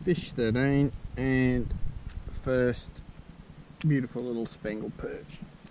Fish 13 and first beautiful little spangled perch.